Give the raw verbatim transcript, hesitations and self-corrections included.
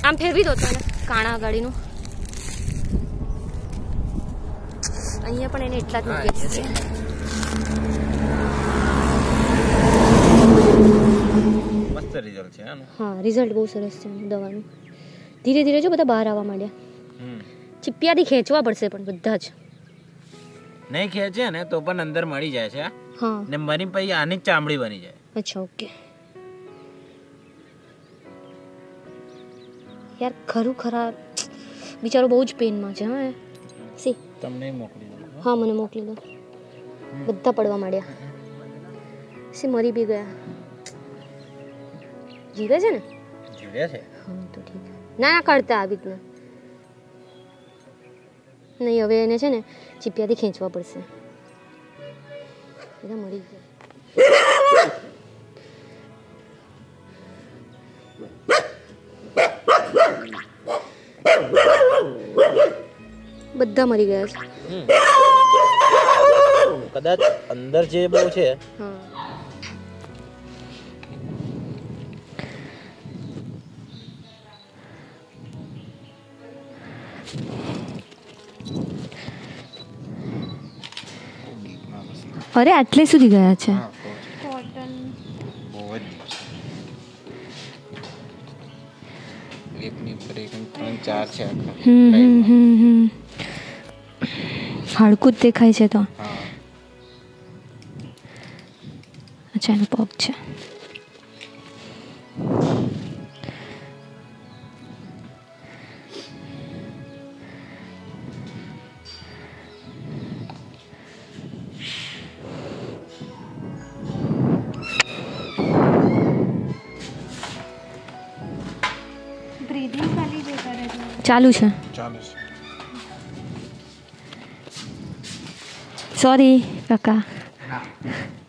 આમ ફેરવી દો તો કાણા ગાડીનું અહીંયા પણ એને એટલા જ મૂકે છે. મસ્ત રિઝલ્ટ છે આનું. હા રિઝલ્ટ બહુ સરસ છે દવાનું. ધીરે ધીરે જો બધા બહાર આવવા માંડ્યા. ચીપિયાથી ખેંચવા પડશે પણ બધા જ નહીં ખેંચે ને તો પણ અંદર મળી જાય છે. હા ને મરી પછી આની જ ચામડી બની જાય. અચ્છા ઓકે. યાર ખરું ખરા બિચારો બહુ જ પેનમાં છે. હા સી તમને મોકલી દો. હા મને મોકલી દો. બધા પડવા માંડ્યા. સી મરી બી ગયા. જીવે છે ને? જીવે છે. હા તો ઠીક. ના ના કરતા આવી રીતના નહીં. હવે એને છે ને ચીપિયાથી ખેંચવા પડશે. બધા મરી ગયા. બધા મરી ગયા છે. કદાચ અંદર જે બહુ છે. હા અરે આટલે સુધી ગયા છે. હાડકું જ દેખાય છે તો. અચ્છા એનો પગ છે. ચાલુ છે. ચાલુ છે. સોરી કાકા.